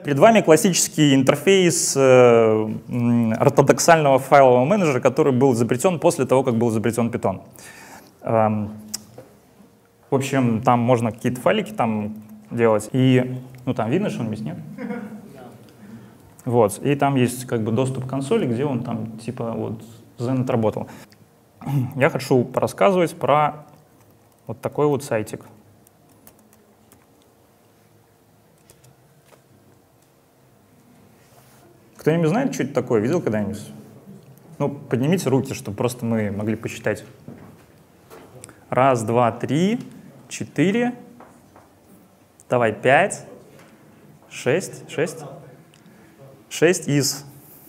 Перед вами классический интерфейс ортодоксального файлового менеджера, который был изобретен после того, как был изобретен Python. В общем, там можно какие-то файлики там делать. И, ну, там видно, что он есть, нет? Вот. И там есть как бы доступ к консоли, где он там типа вот Zen отработал. Я хочу порассказывать про вот такой вот сайтик. Кто-нибудь знает, что это такое? Видел когда-нибудь? Ну, поднимите руки, чтобы просто мы могли посчитать. 1, 2, 3, 4. Давай 5. 6. 6 из...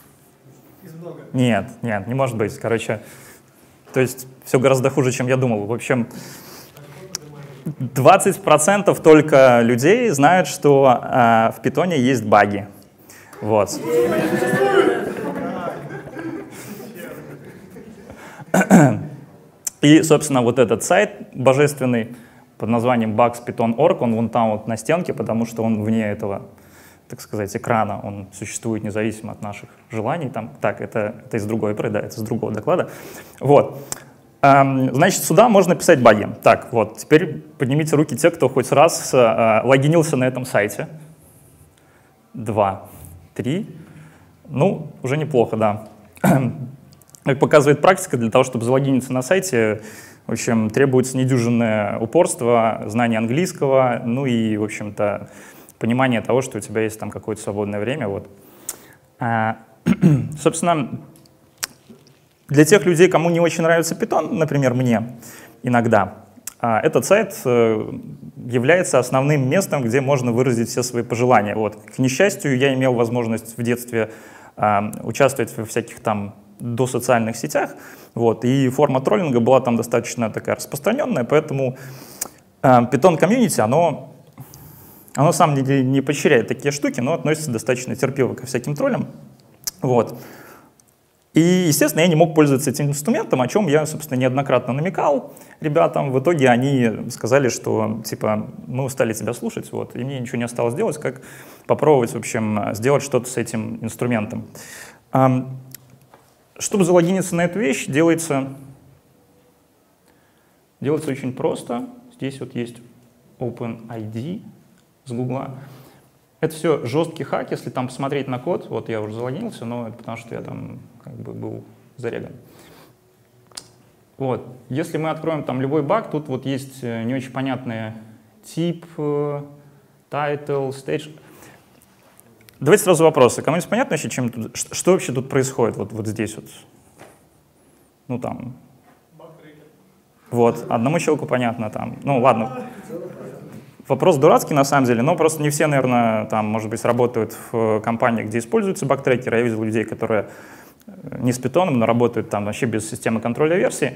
Нет, не может быть. Короче, то есть все гораздо хуже, чем я думал. В общем, 20% только людей знают, что в Python есть баги. Вот. И, собственно, вот этот сайт божественный под названием bugs.python.org, он вон там вот на стенке, потому что он вне этого, так сказать, экрана, он существует независимо от наших желаний. Там, так, это из другой, да, это из другого доклада. Вот. Значит, сюда можно писать баги. Так, вот, теперь поднимите руки те, кто хоть раз логинился на этом сайте. 2, 3. Ну, уже неплохо, да. Как показывает практика, для того, чтобы залогиниться на сайте, в общем, требуется недюжинное упорство, знание английского, ну и, в общем-то, понимание того, что у тебя есть там какое-то свободное время. Вот. Собственно, для тех людей, кому не очень нравится Python, например, мне иногда, этот сайт является основным местом, где можно выразить все свои пожелания. Вот. К несчастью, я имел возможность в детстве участвовать во всяких там досоциальных сетях, вот, и форма троллинга была там достаточно такая распространенная, поэтому Python комьюнити, оно на самом деле не поощряет такие штуки, но относится достаточно терпеливо ко всяким троллям. Вот. И, естественно, я не мог пользоваться этим инструментом, о чем я, собственно, неоднократно намекал ребятам. В итоге они сказали, что, типа, мы устали тебя слушать, вот, и мне ничего не осталось делать, как попробовать, в общем, сделать что-то с этим инструментом. Чтобы залогиниться на эту вещь, делается очень просто. Здесь вот есть OpenID с Гугла. Это все жесткий хак, если там посмотреть на код. Вот я уже залогинился, но это потому что я там как бы был зареган. Вот. Если мы откроем там любой баг, тут вот есть не очень понятные тип, title, stage. Давайте сразу вопросы. Кому-нибудь понятно вообще, что вообще тут происходит вот здесь вот? Ну там. Вот, одному человеку понятно там. Ну ладно. Вопрос дурацкий на самом деле, но просто не все, наверное, там, может быть, работают в компаниях, где используются баг-трекеры. Я видел людей, которые не с Python, но работают там вообще без системы контроля версий.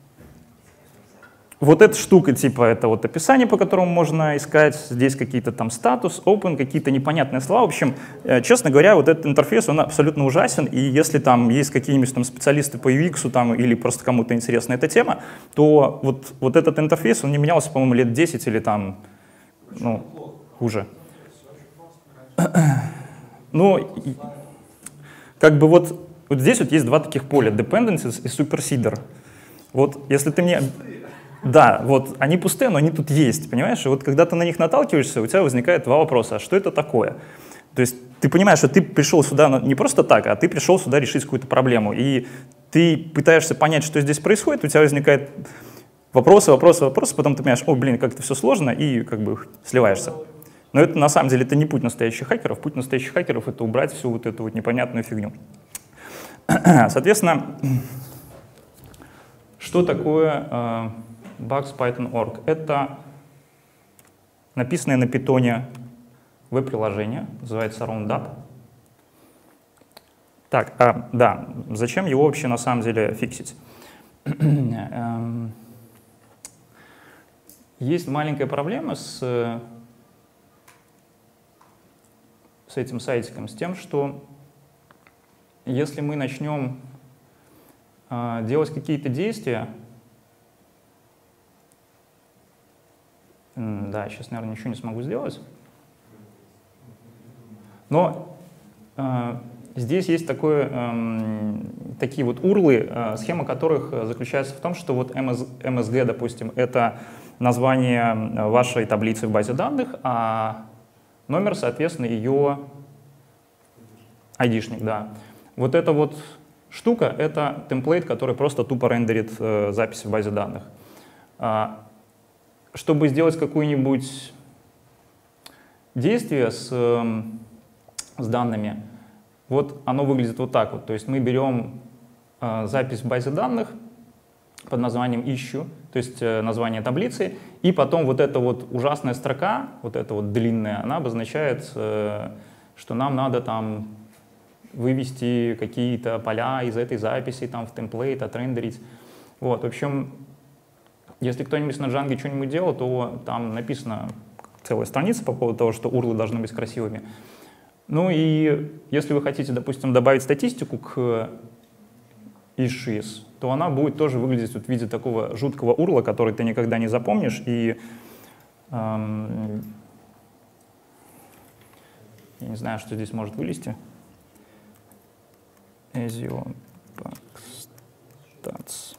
Вот эта штука, типа, это вот описание, по которому можно искать, здесь какие-то там статус, open, какие-то непонятные слова. В общем, честно говоря, вот этот интерфейс, он абсолютно ужасен, и если там есть какие-нибудь там специалисты по UX там, или просто кому-то интересна эта тема, то вот этот интерфейс, он не менялся, по-моему, лет 10 или там, ну, хуже. Ну, как бы вот здесь вот есть два таких поля, dependencies и superseder. Вот если ты мне... Да, вот они пустые, но они тут есть, понимаешь? И вот когда ты на них наталкиваешься, у тебя возникает два вопроса. А что это такое? То есть ты понимаешь, что ты пришел сюда не просто так, а ты пришел сюда решить какую-то проблему. И ты пытаешься понять, что здесь происходит, у тебя возникает вопросы, потом ты понимаешь, о, блин, как это все сложно, и как бы сливаешься. Но это на самом деле это не путь настоящих хакеров. Путь настоящих хакеров — это убрать всю вот эту вот непонятную фигню. Соответственно, что такое bugs.python.org? Это написанное на Python веб-приложение, называется Roundup. Так, да, зачем его вообще на самом деле фиксить? Есть маленькая проблема с этим сайтиком, с тем, что если мы начнем делать какие-то действия, да, сейчас, наверное, ничего не смогу сделать. Но здесь есть такие вот урлы, схема которых заключается в том, что вот MSG, допустим, это название вашей таблицы в базе данных, а номер, соответственно, ее айдишник, да. Вот эта вот штука — это темплейт, который просто тупо рендерит записи в базе данных. Чтобы сделать какое-нибудь действие с данными, вот оно выглядит вот так вот. То есть мы берем запись в базе данных под названием issue, то есть название таблицы, и потом вот эта вот ужасная строка, вот эта вот длинная, она обозначает, что нам надо там вывести какие-то поля из этой записи там в темплейт, отрендерить. Вот, в общем, если кто-нибудь на Django что-нибудь делал, то там написана целая страница по поводу того, что урлы должны быть красивыми. Ну и если вы хотите, допустим, добавить статистику к issues, то она будет тоже выглядеть вот в виде такого жуткого урла, который ты никогда не запомнишь. И я не знаю, что здесь может вылезти. Ezio Backstats.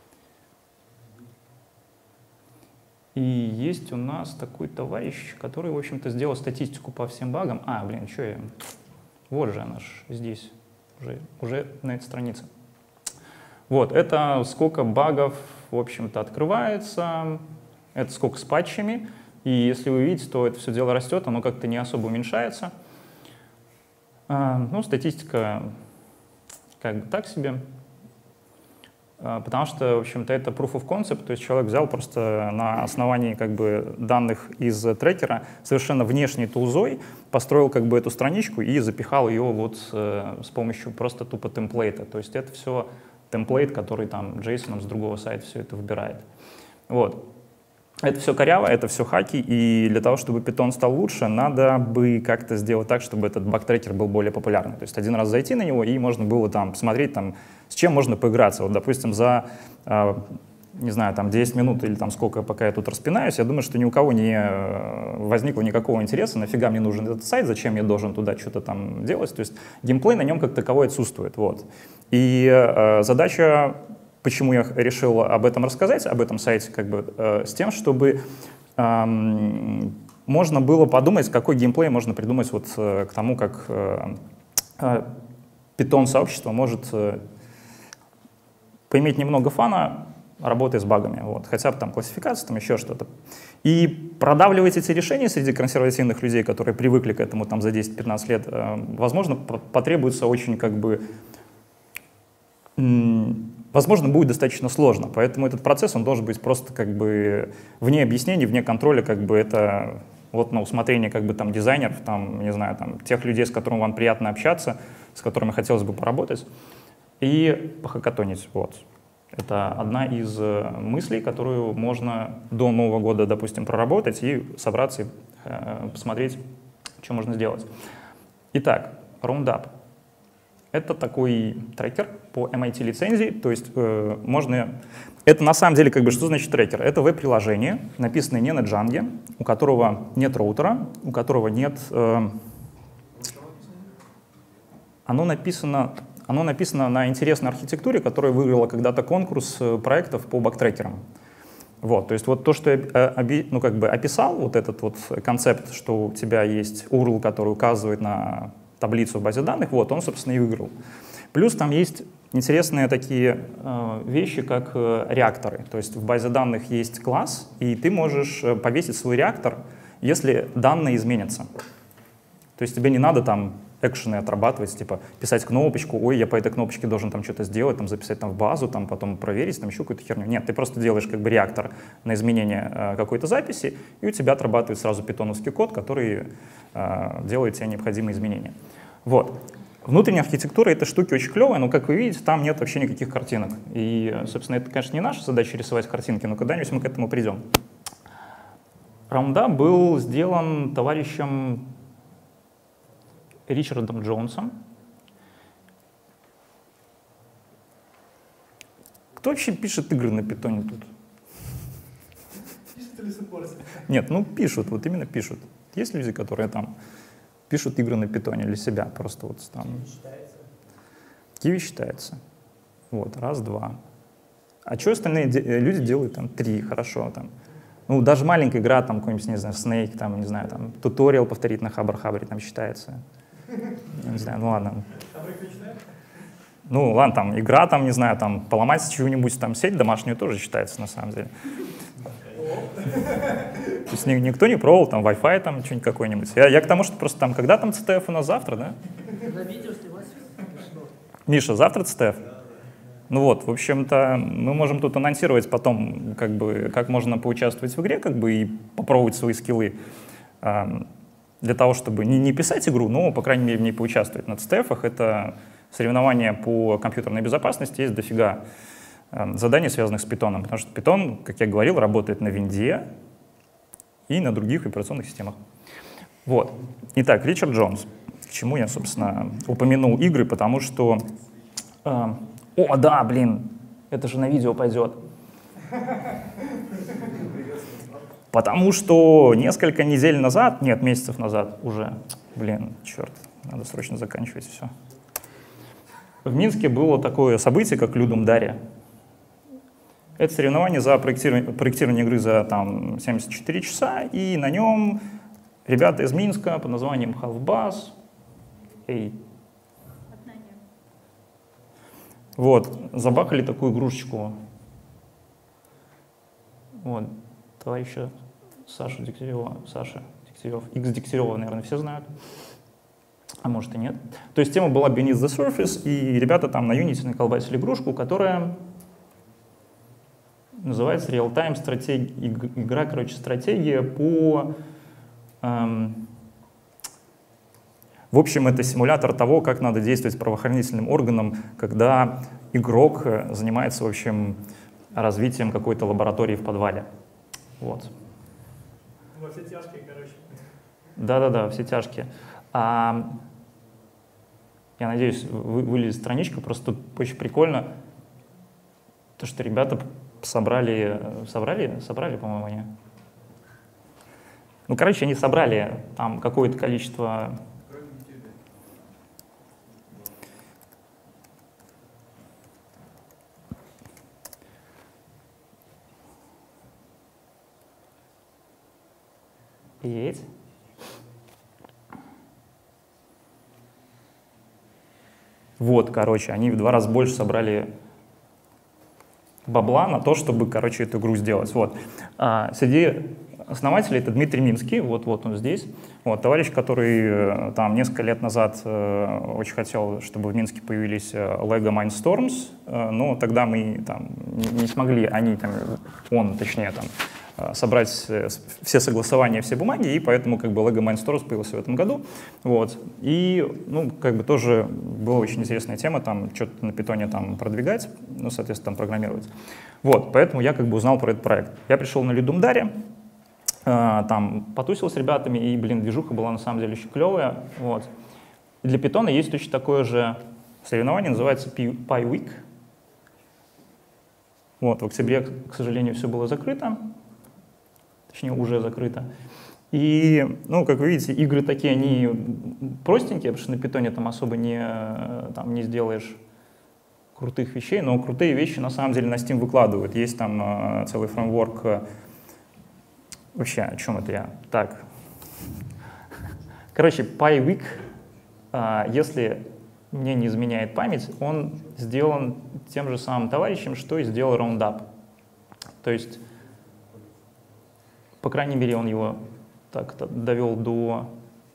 И есть у нас такой товарищ, который, в общем-то, сделал статистику по всем багам. Блин, что я... Вот же она ж здесь, уже на этой странице. Вот, это сколько багов, в общем-то, открывается, это сколько с патчами. И если вы видите, то это все дело растет, оно как-то не особо уменьшается. Ну, статистика как бы так себе. Потому что, в общем-то, это proof of concept, то есть человек взял просто на основании как бы данных из трекера совершенно внешней тулзой, построил как бы эту страничку и запихал ее вот с помощью просто тупо темплейта. То есть это все темплейт, который там JSON с другого сайта все это выбирает. Вот. Это все коряво, это все хаки, и для того, чтобы Python стал лучше, надо бы как-то сделать так, чтобы этот баг-трекер был более популярный. То есть один раз зайти на него, и можно было там посмотреть, там, с чем можно поиграться. Вот, допустим, за, не знаю, там 10 минут или там сколько, пока я тут распинаюсь, я думаю, что ни у кого не возникло никакого интереса, нафига мне нужен этот сайт, зачем я должен туда что-то там делать. То есть геймплей на нем как таковой отсутствует. Вот. И задача... Почему я решил об этом рассказать, об этом сайте, как бы, с тем, чтобы можно было подумать, какой геймплей можно придумать вот к тому, как Python-сообщество может поиметь немного фана, работая с багами, вот, хотя бы там классификация, там еще что-то. И продавливать эти решения среди консервативных людей, которые привыкли к этому там за 10-15 лет, возможно, потребуется очень как бы... возможно, будет достаточно сложно, поэтому этот процесс, он должен быть просто как бы вне объяснений, вне контроля, как бы это вот на усмотрение как бы там дизайнеров, там, не знаю, там, тех людей, с которыми вам приятно общаться, с которыми хотелось бы поработать, и похакатонить, вот. Это одна из мыслей, которую можно до Нового года, допустим, проработать и собраться и посмотреть, что можно сделать. Итак, Roundup. Это такой трекер по MIT лицензии, то есть можно... Это на самом деле, как бы, что значит трекер? Это веб-приложение, написанное не на Django, у которого нет роутера, у которого нет... Оно написано на интересной архитектуре, которая выиграла когда-то конкурс проектов по бактрекерам. Вот, то есть вот то, что я ну, как бы описал, вот этот вот концепт, что у тебя есть URL, который указывает на таблицу в базе данных, вот, он, собственно, и выиграл. Плюс там есть интересные такие вещи, как реакторы. То есть в базе данных есть класс, и ты можешь повесить свой реактор, если данные изменятся. То есть тебе не надо там экшены отрабатывать, типа писать кнопочку, ой, я по этой кнопочке должен там что-то сделать, там записать там в базу, там потом проверить, там еще какую-то херню. Нет, ты просто делаешь как бы реактор на изменение какой-то записи, и у тебя отрабатывает сразу питоновский код, который делает тебе необходимые изменения. Вот. Внутренняя архитектура этой штуки очень клевая, но, как вы видите, там нет вообще никаких картинок. И, собственно, это, конечно, не наша задача рисовать картинки, но когда-нибудь мы к этому придем. Roundup был сделан товарищем Ричардом Джонсом. Кто вообще пишет игры на питоне тут? Нет, ну пишут, вот именно пишут. Есть люди, которые там пишут игры на питоне для себя, просто вот там. Киви считается. Вот, раз, два. А что остальные люди делают? Там 3, хорошо. Там. Ну, даже маленькая игра, там, какой-нибудь, не знаю, Snake, там, не знаю, там, туториал повторить на Хабр-Хабре, там, считается. Я не знаю, ну ладно. Ну, ладно, там, игра, там, не знаю, там, поломать чью-нибудь там сеть домашнюю тоже считается, на самом деле. То есть никто не пробовал, там, Wi-Fi, там, что-нибудь какой-нибудь. Я к тому, что просто там, когда там CTF у нас завтра, да? На видео снимать. Миша, завтра CTF? Ну вот, в общем-то, мы можем тут анонсировать потом, как бы, как можно поучаствовать в игре, как бы, и попробовать свои скиллы. Для того, чтобы не писать игру, но, по крайней мере, в ней поучаствовать. На CTF-ах это соревнования по компьютерной безопасности, есть дофига заданий, связанных с питоном, потому что питон, как я говорил, работает на винде и на других операционных системах. Вот. Итак, Ричард Джонс. К чему я, собственно, упомянул игры, потому что... О, да, блин, это же на видео пойдет. Потому что несколько недель назад, нет, месяцев назад уже, блин, черт, надо срочно заканчивать все. В Минске было такое событие, как Людум Дарья. Это соревнование за проектирование игры за там, 74 часа, и на нем ребята из Минска под названием Half-Bass, вот, забахали такую игрушечку. Вот, товарища Саша Дегтярева, X Дегтярева, наверное, все знают. А может и нет. То есть тема была Beneath the Surface, и ребята там на Unity наколбасили игрушку, которая называется Real-Time игра, короче, стратегия по... В общем, это симулятор того, как надо действовать правоохранительным органам, когда игрок занимается, в общем, развитием какой-то лаборатории в подвале. Вот. Во все тяжкие, короче. Да-да-да, все тяжкие. Я надеюсь, вылезет страничка, просто очень прикольно, то, что ребята собрали, по-моему, они. Ну, короче, они собрали там какое-то количество... Есть. Вот, короче, они в 2 раза больше собрали бабла на то, чтобы, короче, эту игру сделать. Вот. Среди основателей это Дмитрий Минский, вот он здесь. Вот, товарищ, который там несколько лет назад очень хотел, чтобы в Минске появились LEGO Mindstorms, но тогда мы там не смогли, он, точнее, там, собрать все согласования, все бумаги, и поэтому как бы LEGO Mindstorms появился в этом году. Вот. И, ну, как бы тоже была очень интересная тема, там что-то на питоне там продвигать, ну, соответственно, там программировать. Вот, поэтому я как бы узнал про этот проект. Я пришел на Людум Дарья, там потусил с ребятами, и, блин, движуха была на самом деле очень клевая. Вот. И для питона есть точно такое же соревнование, называется PyWeek. Вот, в октябре, к сожалению, все было закрыто. Точнее, уже закрыто. И, ну, как вы видите, игры такие, они простенькие, потому что на питоне там особо не сделаешь крутых вещей, но крутые вещи на самом деле на Steam выкладывают. Есть там целый фреймворк. Вообще, о чем это я? Так. Короче, PyWeek, если мне не изменяет память, он сделан тем же самым товарищем, что и сделал Roundup. То есть, по крайней мере, он его так довел до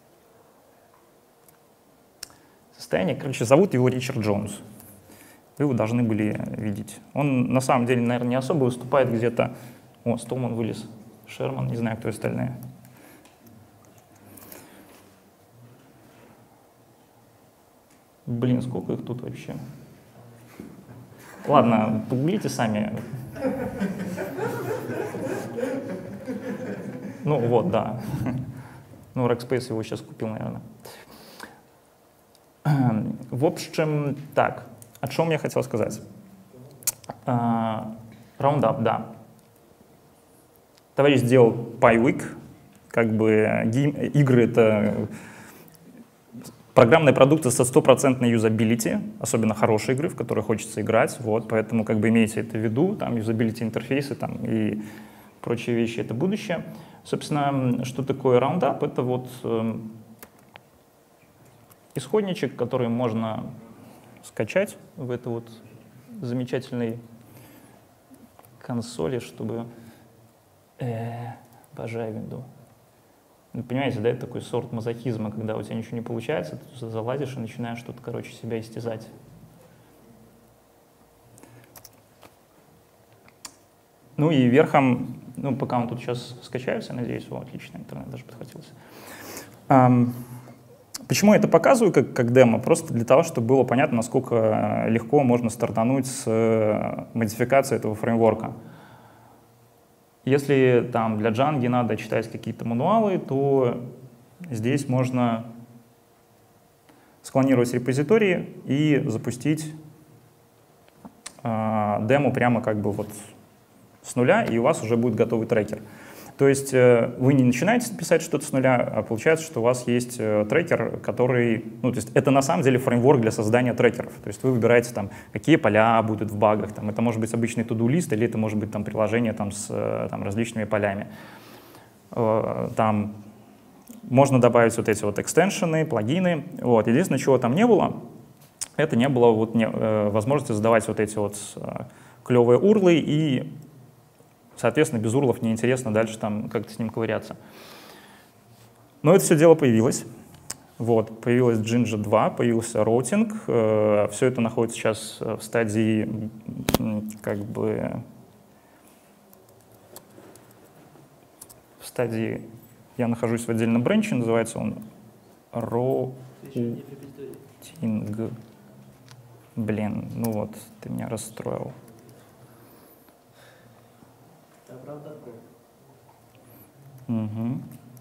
состояния. Короче, зовут его Ричард Джонс. Вы его должны были видеть. Он на самом деле, наверное, не особо выступает где-то. О, Столман вылез. Шерман, не знаю, кто остальные. Блин, сколько их тут вообще? Ладно, погуглите сами. Ну вот, да. Ну, Rackspace его сейчас купил, наверное. В общем, так, о чем я хотел сказать. Roundup, да. Товарищ сделал PyWeek, как бы игры — это программные продукты со стопроцентной юзабилити, особенно хорошие игры, в которые хочется играть, вот, поэтому как бы имейте это в виду, там юзабилити интерфейсы там, и прочие вещи — это будущее. Собственно, что такое Roundup? Это вот исходничек, который можно скачать в этой вот замечательной консоли, чтобы... Обожаю винду. Вы понимаете, да, это такой сорт мазохизма, когда у тебя ничего не получается, ты залазишь и начинаешь что-то, короче, себя истязать. Ну и верхом, ну пока он тут сейчас скачается, надеюсь, отлично, интернет даже подхватился. Почему я это показываю как демо? Просто для того, чтобы было понятно, насколько легко можно стартануть с модификацией этого фреймворка. Если там для Django надо читать какие-то мануалы, то здесь можно склонировать репозитории и запустить демо прямо как бы вот с нуля, и у вас уже будет готовый трекер. То есть вы не начинаете писать что-то с нуля, а получается, что у вас есть трекер, который... Ну, то есть это на самом деле фреймворк для создания трекеров. То есть вы выбираете, там, какие поля будут в багах. Там, это может быть обычный to-do-лист, или это может быть там, приложение там, с там, различными полями. Там можно добавить вот эти вот экстеншены, плагины. Вот. Единственное, чего там не было, это не было вот, возможности задавать вот эти вот клевые урлы, и соответственно, без урлов неинтересно дальше там как-то с ним ковыряться. Но это все дело появилось. Вот, появилась Jinja 2, появился роутинг. Все это находится сейчас в стадии, как бы, я нахожусь в отдельном бренче, называется он роутинг. Блин, ну вот, ты меня расстроил. Угу.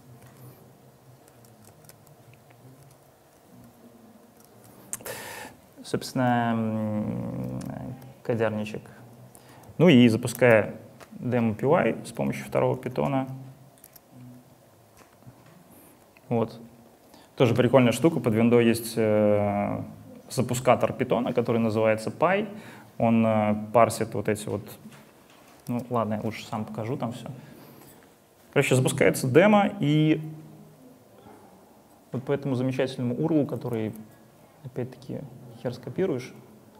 Собственно, кодярничек. Ну и запуская demo PY с помощью второго питона. Вот. Тоже прикольная штука. Под виндой есть запускатор питона, который называется Py. Он парсит вот эти вот... Ну ладно, я лучше сам покажу там все. Короче, запускается демо, и вот по этому замечательному URL, который, опять-таки, хер скопируешь.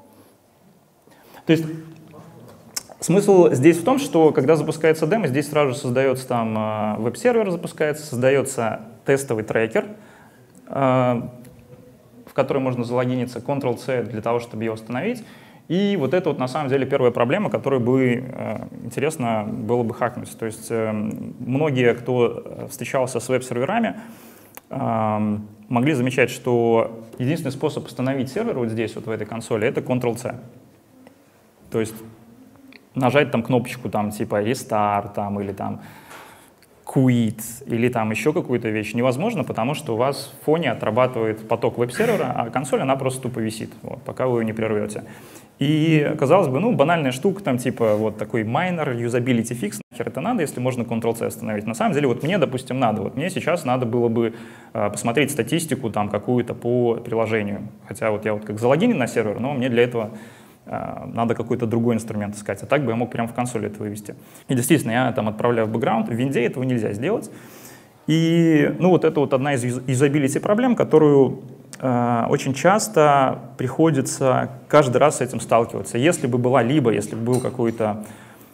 То есть смысл здесь в том, что когда запускается демо, здесь сразу же создается там веб-сервер, запускается, создается тестовый трекер, в который можно залогиниться, Ctrl-C для того, чтобы его установить. И вот это вот на самом деле первая проблема, которую бы интересно было бы хакнуть. То есть многие, кто встречался с веб-серверами, могли замечать, что единственный способ установить сервер вот здесь, вот в этой консоли, это Ctrl-C. То есть нажать там кнопочку там типа Restart там, или там Quit или там еще какую-то вещь невозможно, потому что у вас в фоне отрабатывает поток веб-сервера, а консоль, она просто тупо висит, вот, пока вы ее не прервете. И, казалось бы, ну, банальная штука, там, типа, вот такой minor, usability fix, нахер это надо, если можно Ctrl-C остановить. На самом деле, вот мне, допустим, надо. Вот мне сейчас надо было бы посмотреть статистику там какую-то по приложению. Хотя вот я вот как залогинен на сервер, но мне для этого надо какой-то другой инструмент искать. А так бы я мог прямо в консоли это вывести. И действительно, я там отправляю в бэкграунд, в винде этого нельзя сделать. И, ну, вот это вот одна из юзабилити проблем, которую очень часто приходится каждый раз с этим сталкиваться. Если бы была если бы был какой-то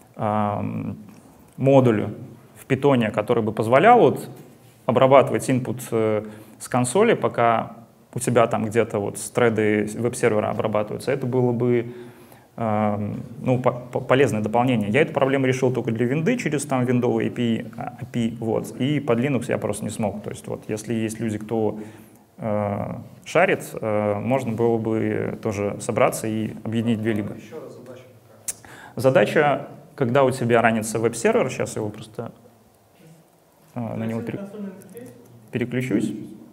модуль в питоне, который бы позволял вот обрабатывать input с консоли, пока у тебя там где-то вот треды веб-сервера обрабатываются, это было бы ну, полезное дополнение. Я эту проблему решил только для винды через там виндовый API, вот, и под Linux я просто не смог. То есть вот если есть люди, кто шарит, можно было бы тоже собраться и объединить две либо. Еще раз задача. Задача, когда у тебя ранится веб-сервер, сейчас я его просто на него переключусь.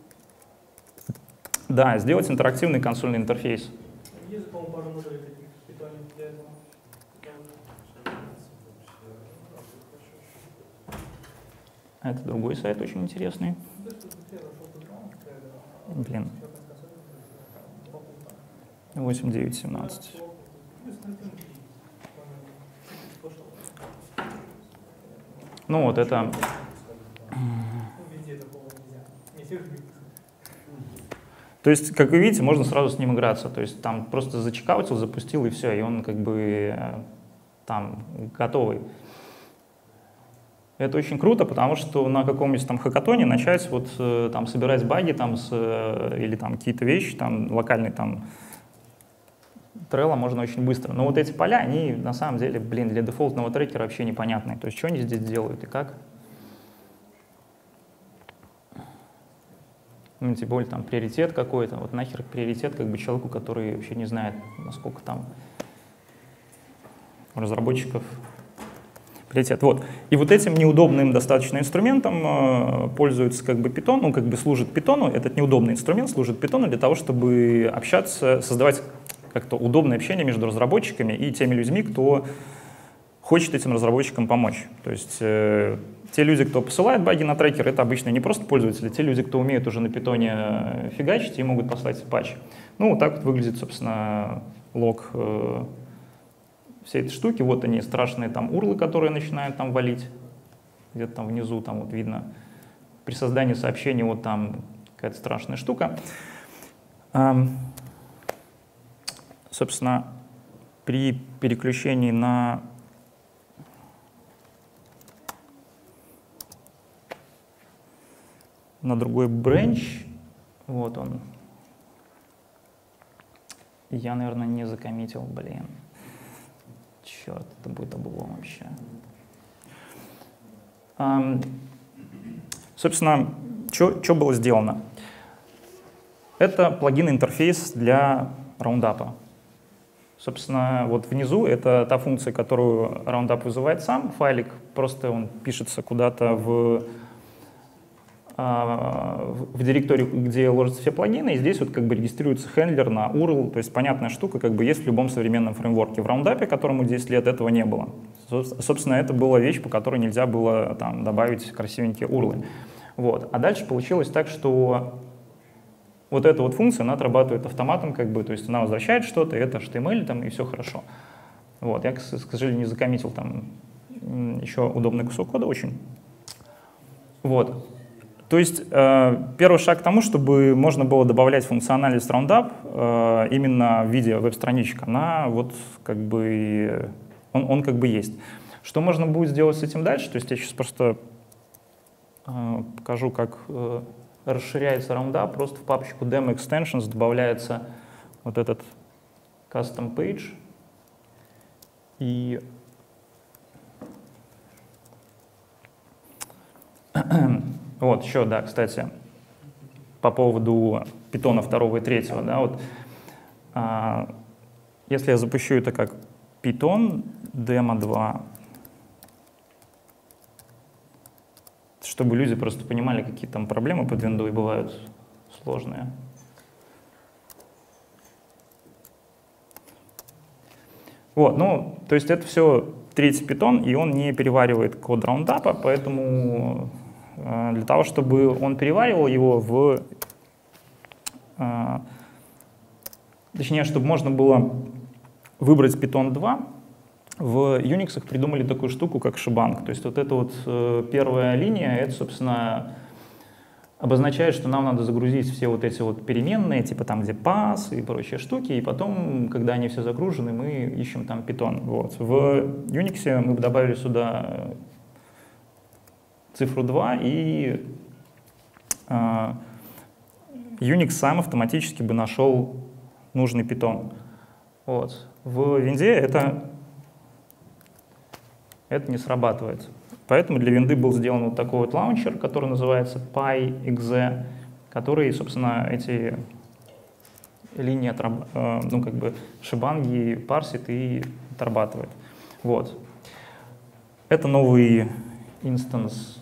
Да, сделать интерактивный консольный интерфейс. Есть, по-моему, пару модулей таких в питоне для этого. Это другой сайт очень интересный. Блин. 8, 9, 17. Ну вот это... То есть, как вы видите, можно сразу с ним играться. То есть там просто зачекаутил, запустил и все, и он как бы там готовый. Это очень круто, потому что на каком-нибудь там хакатоне начать вот там собирать баги там или там какие-то вещи, там локальный там Trello можно очень быстро. Но вот эти поля, они на самом деле, блин, для дефолтного трекера вообще непонятные. То есть что они здесь делают и как? Ну, тем более там приоритет какой-то. Вот нахер приоритет как бы человеку, который вообще не знает, насколько там у разработчиков приоритет. Вот. И вот этим неудобным достаточно инструментом пользуется как бы Python, ну как бы служит Python. Этот неудобный инструмент служит Python для того, чтобы общаться, создавать как-то удобное общение между разработчиками и теми людьми, кто хочет этим разработчикам помочь. То есть те люди, кто посылает баги на трекер, это обычно не просто пользователи, те люди, кто умеют уже на питоне фигачить и могут послать патч. Ну, вот так вот выглядит, собственно, лог всей этой штуки. Вот они, страшные там урлы, которые начинают там валить. Где-то там внизу, там вот видно. При создании сообщения вот там какая-то страшная штука. Собственно, при переключении на другой бренч, вот он. Я, наверное, не закоммитил, блин. Черт, это будет облом вообще. Собственно, что было сделано? Это плагин-интерфейс для раундапа. Собственно, вот внизу это та функция, которую Roundup вызывает сам. Файлик просто он пишется куда-то в директорию, где ложатся все плагины, и здесь вот как бы регистрируется хендлер на URL, то есть понятная штука как бы есть в любом современном фреймворке. В Roundup, которому 10 лет, этого не было. Собственно, это была вещь, по которой нельзя было там добавить красивенькие URL. Вот. А дальше получилось так, что вот эта вот функция, она отрабатывает автоматом, как бы, то есть она возвращает что-то, это HTML, там, и все хорошо. Вот. Я, к сожалению, не закоммитил там еще удобный кусок кода очень. Вот. То есть первый шаг к тому, чтобы можно было добавлять функциональность Roundup именно в виде веб-страничек, она вот как бы, он как бы есть. Что можно будет сделать с этим дальше? То есть я сейчас просто покажу, как расширяется Roundup. Просто в папочку Demo Extensions добавляется вот этот Custom Page. И вот еще, да, кстати, по поводу Python 2 и 3, да, вот, если я запущу это как Python Demo 2, чтобы люди просто понимали, какие там проблемы под виндой бывают сложные. Вот, ну, то есть это все третий Python, и он не переваривает код Roundup, поэтому для того, чтобы он переваривал его точнее, чтобы можно было выбрать Python 2, в Unix придумали такую штуку, как шибанг. То есть вот эта вот первая линия, это, собственно, обозначает, что нам надо загрузить все вот эти вот переменные, типа там, где pass и прочие штуки, и потом, когда они все загружены, мы ищем там Python. Вот. В Unix мы добавили сюда цифру 2, и Unix сам автоматически бы нашел нужный Python. Вот. В винде это не срабатывает. Поэтому для винды был сделан вот такой вот лаунчер, который называется PyExe, который, собственно, эти линии ну, как бы шибанги парсит и отрабатывает. Вот. Это новый инстанс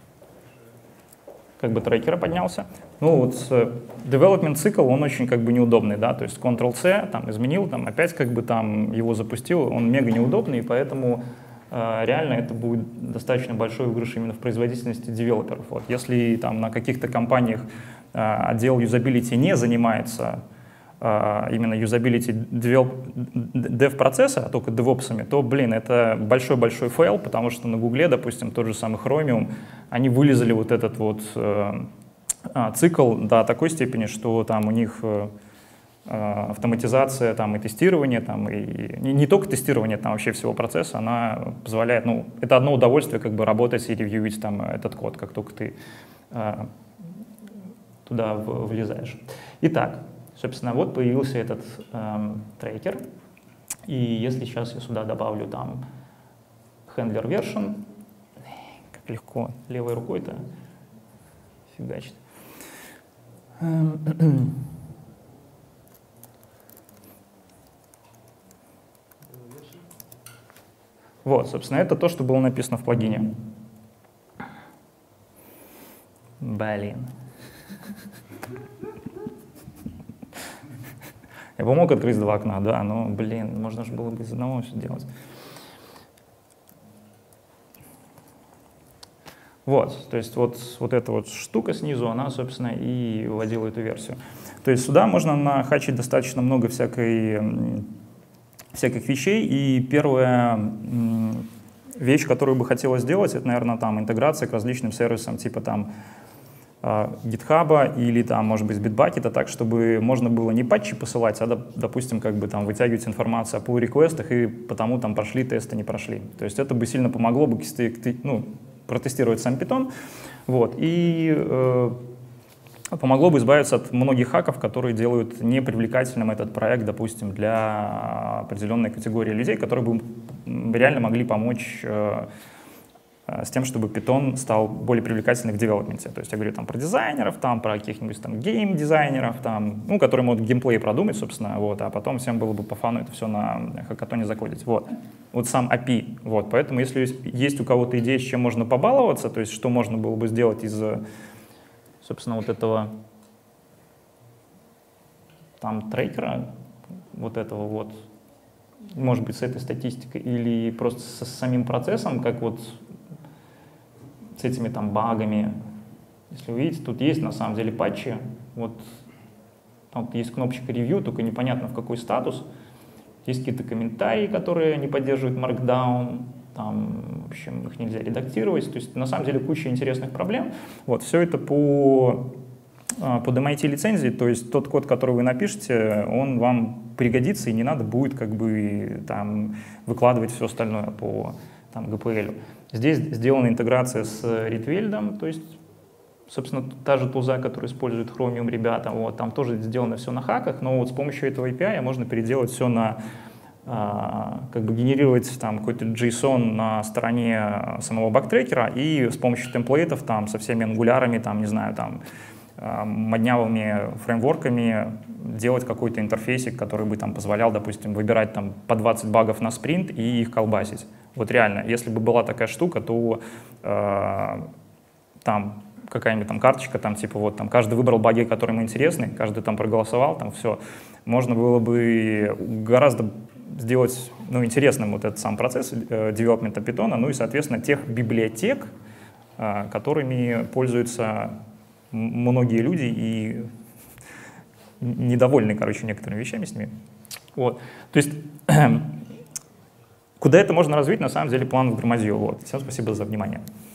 как бы трекера поднялся. Ну вот development цикл, он очень как бы неудобный, да, то есть Ctrl-C, там изменил, там опять как бы там его запустил, он мега неудобный, и поэтому реально это будет достаточно большой выигрыш именно в производительности девелоперов. Вот. Если там на каких-то компаниях отдел юзабилити не занимается именно юзабилити dev-процесса, а только девопсами, то, блин, это большой-большой фейл, потому что на Гугле, допустим, тот же самый Chromium, они вылезали вот этот вот цикл до такой степени, что там у них автоматизация там, и тестирование, там, и не только тестирование там, вообще всего процесса, она позволяет, ну, это одно удовольствие как бы работать и ревьюить там, этот код, как только ты туда влезаешь. Итак, собственно, вот появился этот трекер, и если сейчас я сюда добавлю там handler version, как легко левой рукой-то фигачить. Вот, собственно, это то, что было написано в плагине. Блин. Я бы мог открыть два окна, да, но, блин, можно же было бы из одного все делать. Вот, то есть вот эта вот штука снизу, она, собственно, и вводила эту версию. То есть сюда можно нахачить достаточно много всяких вещей, и первая вещь, которую бы хотелось сделать, это, наверное, там интеграция к различным сервисам, типа там GitHub или там, может быть, Bitbucket, так, чтобы можно было не патчи посылать, а, допустим, как бы там вытягивать информацию о pull-реквестах, и потому там прошли тесты, не прошли. То есть это бы сильно помогло бы протестировать сам Python, вот, и помогло бы избавиться от многих хаков, которые делают непривлекательным этот проект, допустим, для определенной категории людей, которые бы реально могли помочь с тем, чтобы Python стал более привлекательным в девелопменте. То есть я говорю там про дизайнеров, там про каких-нибудь там гейм-дизайнеров, там, ну, которые могут геймплей продумать, собственно, вот, а потом всем было бы по фану это все на хакатоне закодить. Вот сам API. Вот, поэтому если есть у кого-то идея, с чем можно побаловаться, то есть что можно было бы сделать из, собственно, вот этого там трекера, вот этого вот, может быть, с этой статистикой, или просто с самим процессом, как вот с этими там багами. Если вы видите, тут есть на самом деле патчи. Вот там есть кнопочка review, только непонятно в какой статус. Есть какие-то комментарии, которые не поддерживают Markdown. Там, в общем, их нельзя редактировать. То есть на самом деле куча интересных проблем. Вот, все это под MIT лицензии, то есть тот код, который вы напишете, он вам пригодится, и не надо будет как бы там выкладывать все остальное по там, GPL. Здесь сделана интеграция с Rietveld, то есть, собственно, та же туза, которую используют Chromium ребята, вот, там тоже сделано все на хаках, но вот с помощью этого API можно переделать все на, как бы генерировать там какой-то JSON на стороне самого бактрекера и с помощью темплейтов там со всеми ангулярами, там, не знаю, там, моднявыми фреймворками делать какой-то интерфейсик, который бы там позволял, допустим, выбирать там по 20 багов на спринт и их колбасить. Вот реально, если бы была такая штука, то там какая-нибудь там карточка, там типа вот там каждый выбрал баги, которые ему интересны, каждый там проголосовал, там все. Можно было бы гораздо сделать, ну, интересным вот этот сам процесс девелопмента Python, ну и, соответственно, тех библиотек, которыми пользуются многие люди и недовольны, короче, некоторыми вещами с ними. Вот. То есть, куда это можно развить, на самом деле, план в Громадье. Вот. Всем спасибо за внимание.